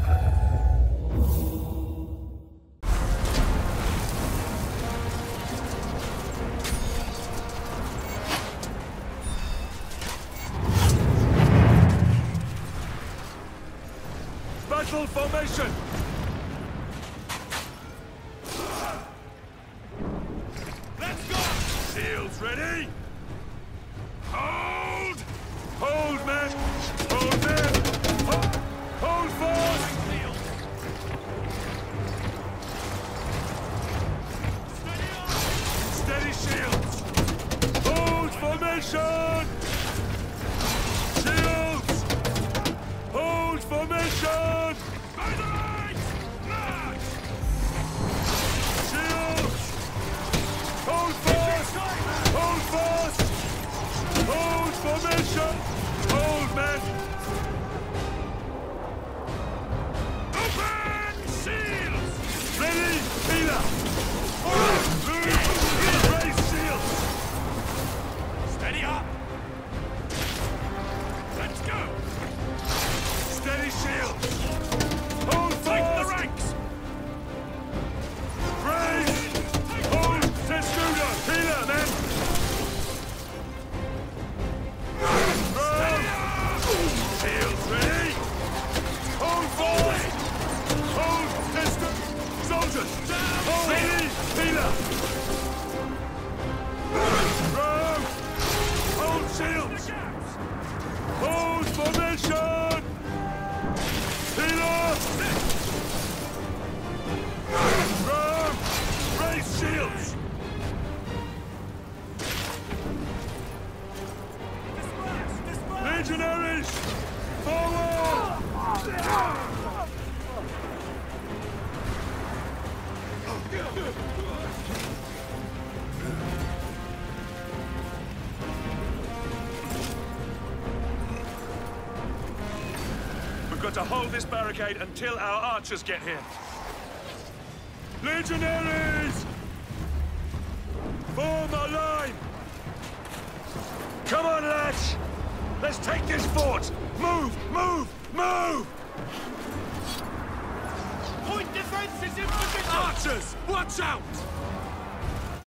Battle formation! Let's go! Shields ready! Hold! Hold, men! Hold, men! Hold fast! Steady shields! Hold formation! Shields! Hold formation! By the right! March! Shields! Hold fast! Hold fast! Hold formation! Hold, men! Open! Shields! Ready? Healer! Raise shields! Steady up! Let's go! Steady shields! Hold fast! The ranks! Raise! Hold! Testudo! Healer, men! Shields ready! Hold fast! Hold! Testudo! Soldiers! Hold! Ready! Healer! Row! Hold shields! Hold formation! Healer! Row! Raise shields! Legionaries! Forward! We've got to hold this barricade until our archers get here. Legionaries! Form a line! Come on, lads! Let's take this fort! Move! Move! Move! Point defense is in position! Archers! Watch out!